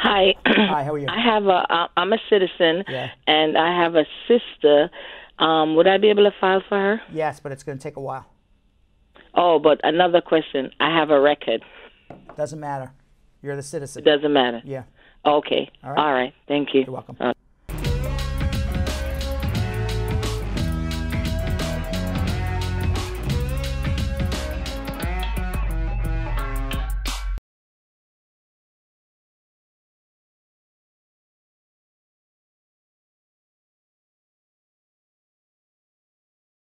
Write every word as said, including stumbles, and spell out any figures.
Hi. Hi, how are you? I have a. uh, I'm a citizen, Yeah. and I have a sister. Um, would I be able to file for her? Yes, but it's going to take a while. Oh, but another question. I have a record. Doesn't matter. You're the citizen. It doesn't matter. Yeah. Okay. All right. All right. Thank you. You're welcome. Uh,